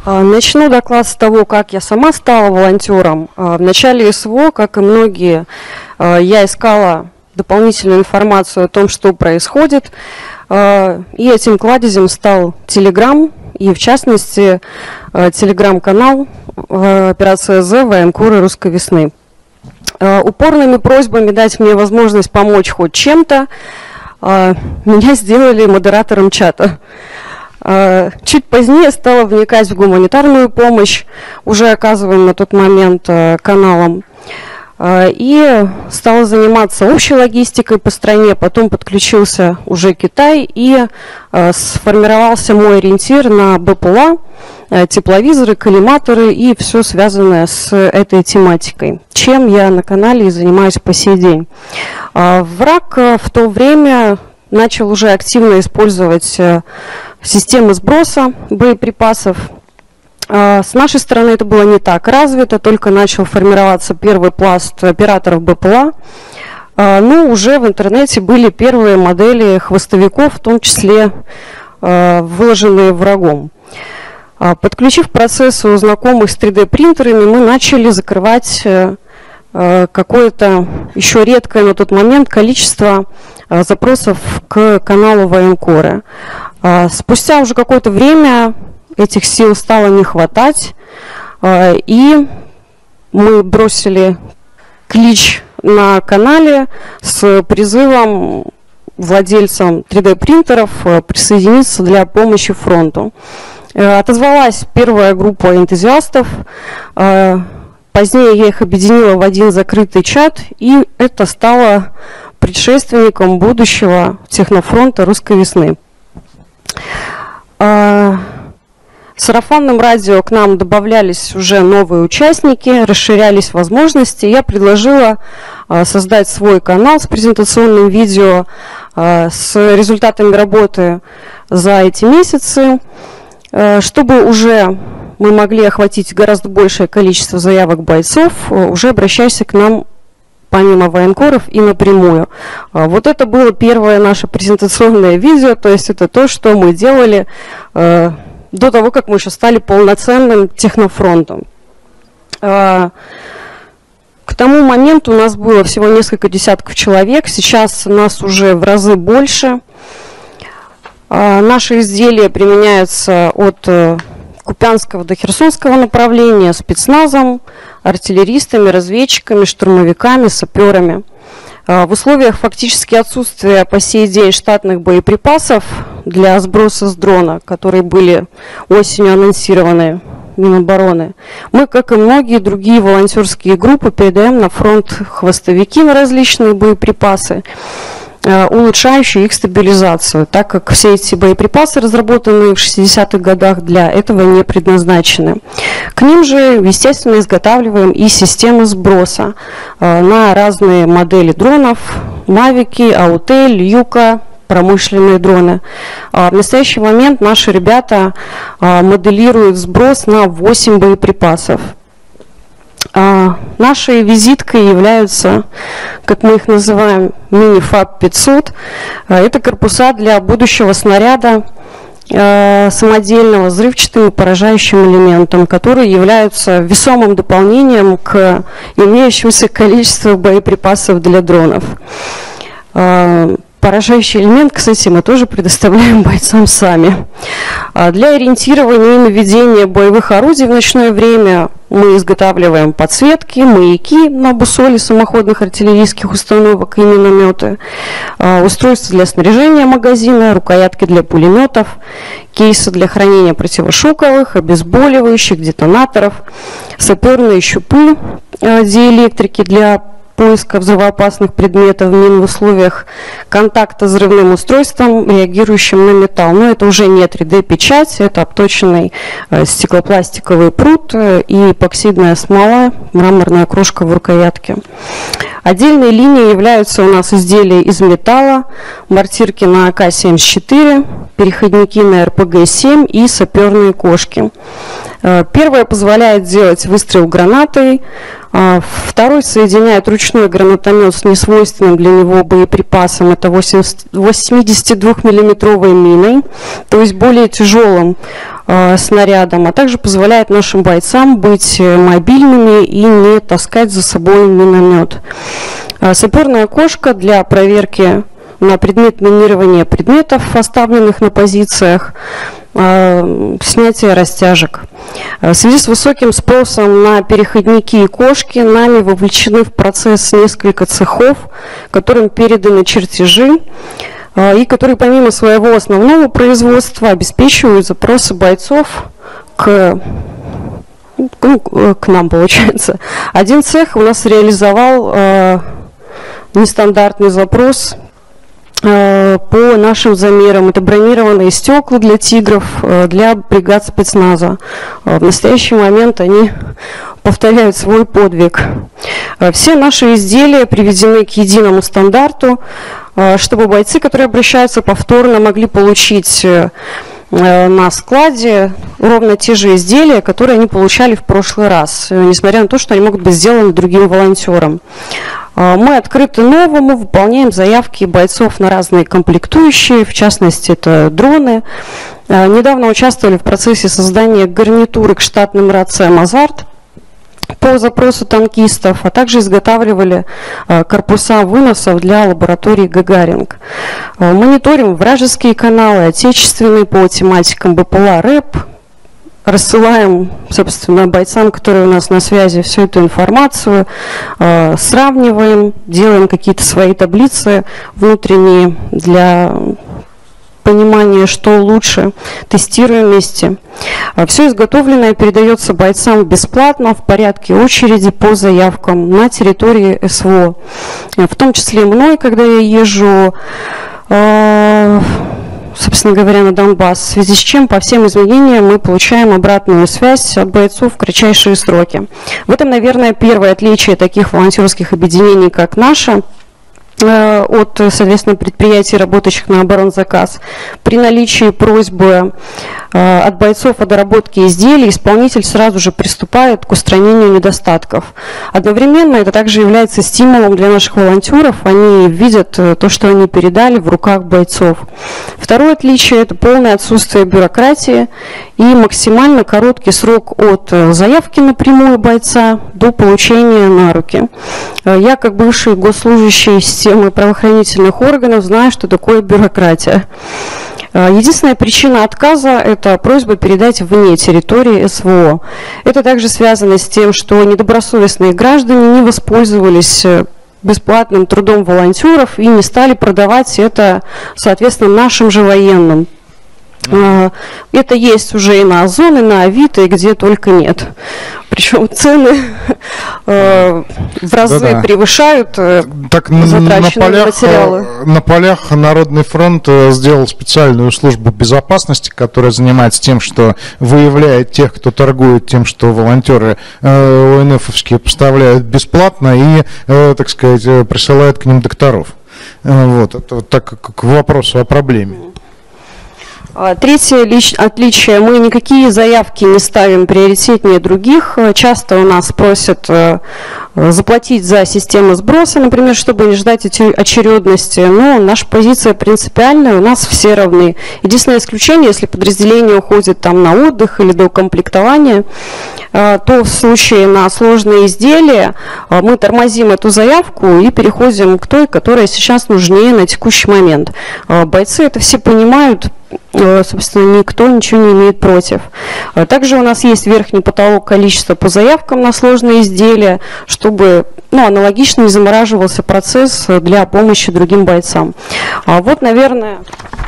Начну доклад с того, как я сама стала волонтером. В начале СВО, как и многие, я искала дополнительную информацию о том, что происходит. И этим кладезем стал Telegram, и в частности Telegram-канал «Операция З. Военкоры Русской весны». Упорными просьбами дать мне возможность помочь хоть чем-то меня сделали модератором чата. Чуть позднее стала вникать в гуманитарную помощь, уже оказываемую на тот момент каналом, и стала заниматься общей логистикой по стране. Потом подключился уже Китай, и сформировался мой ориентир на БПЛА, тепловизоры, коллиматоры и все связанное с этой тематикой, чем я на канале и занимаюсь по сей день. Враг в то время начал уже активно использовать системы сброса боеприпасов. С нашей стороны это было не так развито, только начал формироваться первый пласт операторов БПЛА. Но уже в интернете были первые модели хвостовиков, в том числе выложенные врагом. Подключив к процессу знакомых с 3D-принтерами, мы начали закрывать какое-то еще редкое на тот момент количество запросов к каналу Военкоры. Спустя уже какое-то время этих сил стало не хватать, и мы бросили клич на канале с призывом владельцам 3D-принтеров присоединиться для помощи фронту. Отозвалась первая группа энтузиастов. Позднее я их объединила в один закрытый чат, и это стало предшественником будущего технофронта Русской весны. Сарафанным радио к нам добавлялись уже новые участники, расширялись возможности. Я предложила создать свой канал с презентационным видео с результатами работы за эти месяцы, чтобы уже мы могли охватить гораздо большее количество заявок бойцов, уже обращаясь к нам помимо военкоров и напрямую. Вот это было первое наше презентационное видео, то есть это то, что мы делали до того, как мы еще стали полноценным технофронтом. К тому моменту у нас было всего несколько десятков человек, сейчас нас уже в разы больше. Наши изделия применяются от Купянского до Херсонского направления спецназом, артиллеристами, разведчиками, штурмовиками, саперами. В условиях фактически отсутствия по сей день штатных боеприпасов для сброса с дрона, которые были осенью анонсированы Минобороны, мы, как и многие другие волонтерские группы, передаем на фронт хвостовики на различные боеприпасы, улучшающие их стабилизацию, так как все эти боеприпасы, разработанные в 60-х годах, для этого не предназначены. К ним же, естественно, изготавливаем и системы сброса на разные модели дронов, Мавики, Аутель, Юка, промышленные дроны. В настоящий момент наши ребята моделируют сброс на 8 боеприпасов. Нашей визиткой являются, как мы их называем, мини-ФАБ-500. Это корпуса для будущего снаряда самодельного, взрывчатым и поражающим элементом, которые являются весомым дополнением к имеющемуся количеству боеприпасов для дронов. Поражающий элемент, кстати, мы тоже предоставляем бойцам сами. Для ориентирования и наведения боевых орудий в ночное время мы изготавливаем подсветки, маяки на буссоли самоходных артиллерийских установок и минометы, устройства для снаряжения магазина, рукоятки для пулеметов, кейсы для хранения противошоковых, обезболивающих, детонаторов, саперные щупы, диэлектрики для поиска взрывоопасных предметов, мин в условиях контакта с взрывным устройством, реагирующим на металл. Но это уже не 3D-печать, это обточенный стеклопластиковый прут и эпоксидная смола, мраморная крошка в рукоятке. Отдельной линией являются у нас изделия из металла, мортирки на АК-74, переходники на РПГ-7 и саперные кошки. Первое позволяет делать выстрел гранатой, Второй соединяет ручной гранатомет с несвойственным для него боеприпасом, это 82-миллиметровой миной, то есть более тяжелым снарядом, а также позволяет нашим бойцам быть мобильными и не таскать за собой миномет. Саперная кошка для проверки на предмет минирования предметов, оставленных на позициях, снятие растяжек. В связи с высоким спросом на переходники и кошки нами вовлечены в процесс несколько цехов, которым переданы чертежи, и которые помимо своего основного производства обеспечивают запросы бойцов к нам, получается. Один цех у нас реализовал нестандартный запрос по нашим замерам. Это бронированные стекла для тигров, для бригад спецназа. В настоящий момент они повторяют свой подвиг. Все наши изделия приведены к единому стандарту, чтобы бойцы, которые обращаются повторно, могли получить на складе ровно те же изделия, которые они получали в прошлый раз, несмотря на то, что они могут быть сделаны другим волонтером. Мы открыты новому, выполняем заявки бойцов на разные комплектующие, в частности, это дроны. Недавно участвовали в процессе создания гарнитуры к штатным рациям «Азарт» по запросу танкистов, а также изготавливали корпуса выносов для лаборатории «Гагаринг». Мониторим вражеские каналы, отечественные по тематикам БПЛА, РЭП. Рассылаем, собственно, бойцам, которые у нас на связи, всю эту информацию, сравниваем, делаем какие-то свои таблицы внутренние для понимания, что лучше, тестируем вместе. Все изготовленное передается бойцам бесплатно в порядке очереди по заявкам на территории СВО. В том числе мной, когда я езжу, собственно говоря, на Донбасс, в связи с чем по всем изменениям мы получаем обратную связь от бойцов в кратчайшие сроки. В этом, наверное, первое отличие таких волонтерских объединений, как наше, от, соответственно, предприятий, работающих на оборонзаказ. При наличии просьбы от бойцов о доработке изделий исполнитель сразу же приступает к устранению недостатков. Одновременно это также является стимулом для наших волонтеров. Они видят то, что они передали в руках бойцов. Второе отличие – это полное отсутствие бюрократии и максимально короткий срок от заявки напрямую бойца до получения на руки. Я, как бывший госслужащий системы правоохранительных органов, знаю, что такое бюрократия. Единственная причина отказа – это просьба передать вне территории СВО. Это также связано с тем, что недобросовестные граждане не воспользовались бесплатным трудом волонтеров и не стали продавать это, соответственно, нашим же военным. Это есть уже и на Озон, и на Авито, и где только нет. Причем цены в разы превышают затраченные материалы. На полях Народный фронт сделал специальную службу безопасности, которая занимается тем, что выявляет тех, кто торгует тем, что волонтеры ОНФовские поставляют бесплатно и, так сказать, присылают к ним докторов. Вот, это вот так к вопросу о проблеме. Третье отличие. Мы никакие заявки не ставим приоритетнее других. Часто у нас просят заплатить за систему сброса, например, чтобы не ждать очередности. Но наша позиция принципиальная, у нас все равны. Единственное исключение, если подразделение уходит там на отдых или до комплектования, то в случае на сложные изделия мы тормозим эту заявку и переходим к той, которая сейчас нужнее на текущий момент. Бойцы это все понимают. Собственно, никто ничего не имеет против. Также у нас есть верхний потолок количества по заявкам на сложные изделия, чтобы аналогично не замораживался процесс для помощи другим бойцам. Вот, наверное,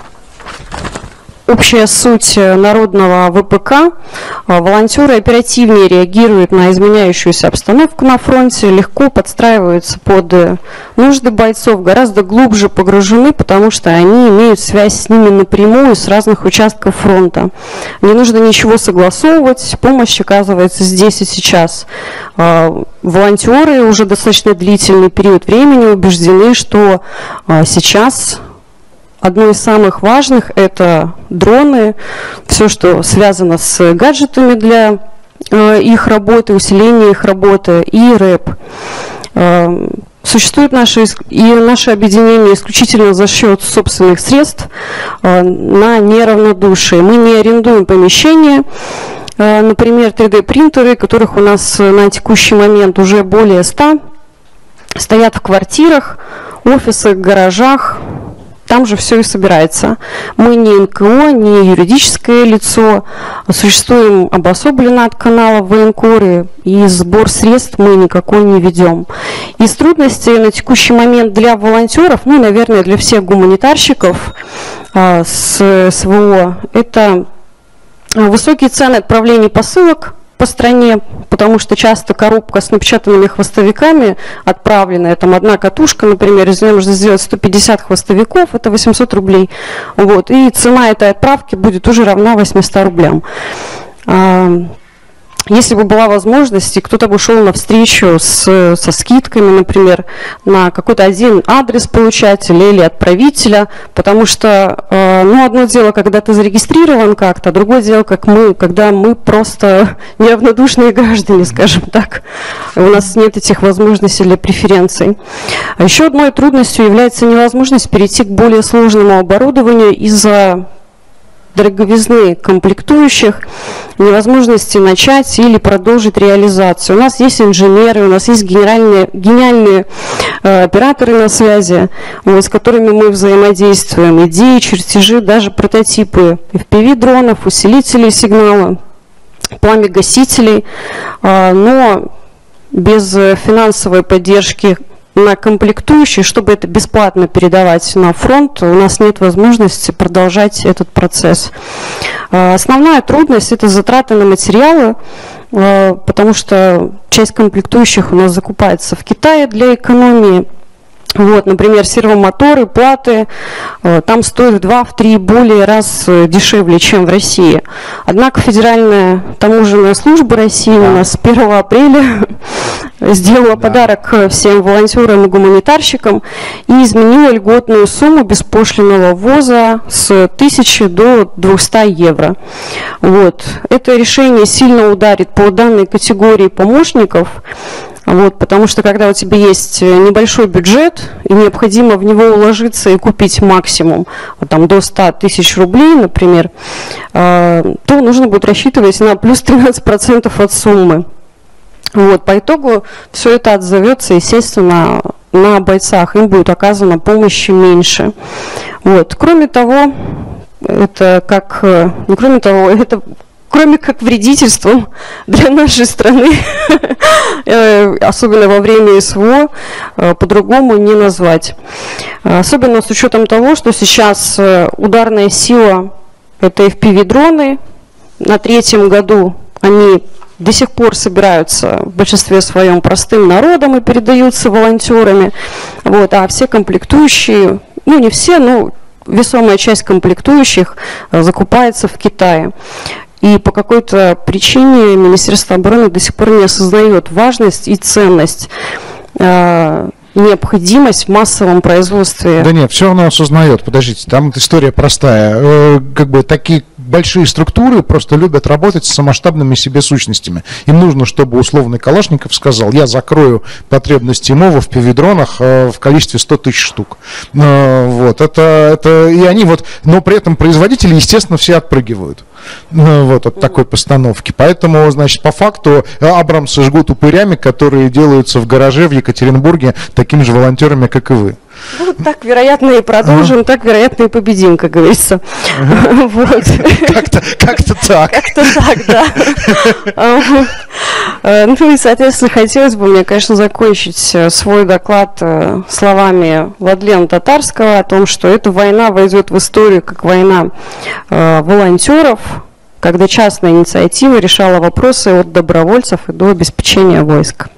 общая суть народного ВПК. Волонтеры оперативнее реагируют на изменяющуюся обстановку на фронте, легко подстраиваются под нужды бойцов, гораздо глубже погружены, потому что они имеют связь с ними напрямую с разных участков фронта. Не нужно ничего согласовывать, помощь оказывается здесь и сейчас. Волонтеры уже достаточно длительный период времени убеждены, что сейчас одно из самых важных – это дроны, все, что связано с гаджетами для их работы, усиление их работы и рэп. Существует наше объединение исключительно за счет собственных средств на неравнодушие. Мы не арендуем помещения, например, 3D-принтеры, которых у нас на текущий момент уже более 100, стоят в квартирах, офисах, гаражах. Там же все и собирается. Мы не НКО, не юридическое лицо, существуем обособленно от канала военкоры, и сбор средств мы никакой не ведем. Из трудностей на текущий момент для волонтеров, ну, наверное, для всех гуманитарщиков с СВО, это высокие цены отправления посылок по стране, потому что часто коробка с напечатанными хвостовиками отправленная, там одна катушка, например, из нее можно сделать 150 хвостовиков, это 800 рублей. Вот, и цена этой отправки будет уже равна 800 рублям. Если бы была возможность, и кто-то бы шел навстречу со скидками, например, на какой-то один адрес получателя или отправителя, потому что, ну, одно дело, когда ты зарегистрирован как-то, другое дело, когда мы просто неравнодушные граждане, скажем так. У нас нет этих возможностей для преференций. А еще одной трудностью является невозможность перейти к более сложному оборудованию из-за дороговизны комплектующих, невозможности начать или продолжить реализацию. У нас есть инженеры, у нас есть гениальные операторы на связи, с которыми мы взаимодействуем. Идеи, чертежи, даже прототипы FPV-дронов, усилителей сигнала, пламя-гасителей, но без финансовой поддержки на комплектующие, чтобы это бесплатно передавать на фронт, у нас нет возможности продолжать этот процесс. Основная трудность – это затраты на материалы, потому что часть комплектующих у нас закупается в Китае для экономии. Вот, например, сервомоторы, платы, там стоят в 2-3 более раз дешевле, чем в России. Однако Федеральная таможенная служба России у нас с 1 апреля сделала подарок всем волонтерам и гуманитарщикам и изменила льготную сумму беспошлинного ввоза с 1000 до 200 евро. Вот. Это решение сильно ударит по данной категории помощников. Вот, потому что когда у тебя есть небольшой бюджет и необходимо в него уложиться и купить максимум, вот, там, до 100 тысяч рублей, например, то нужно будет рассчитывать на плюс 13% от суммы. Вот, по итогу все это отзовется, естественно, на бойцах, им будет оказана помощи меньше. Вот, кроме того, это кроме как вредительством для нашей страны, особенно во время СВО, по-другому не назвать. Особенно с учетом того, что сейчас ударная сила – это FPV-дроны. На 3-м году они до сих пор собираются в большинстве своем простым народом и передаются волонтерами. Вот, а все комплектующие, ну не все, но весомая часть комплектующих закупается в Китае. И по какой-то причине Министерство обороны до сих пор не осознает важность и ценность, необходимость в массовом производстве. Да нет, все равно осознает. Подождите, там история простая. Как бы такие большие структуры просто любят работать с самомасштабными себе сущностями. Им нужно, чтобы условный Калашников сказал: я закрою потребности МОВа в пивидронах в количестве 100 тысяч штук. Вот, это и они вот, но при этом производители, естественно, все отпрыгивают. Вот от такой постановки. Поэтому, значит, по факту Абрамсы жгут упырями, которые делаются в гараже в Екатеринбурге такими же волонтерами, как и вы. Ну, так, вероятно, и продолжим, так, вероятно, и победим, как говорится. Как-то так. Как-то так, да. Ну и, соответственно, хотелось бы мне, конечно, закончить свой доклад словами Владлена Татарского о том, что эта война войдет в историю как война волонтеров, когда частная инициатива решала вопросы от добровольцев и до обеспечения войск.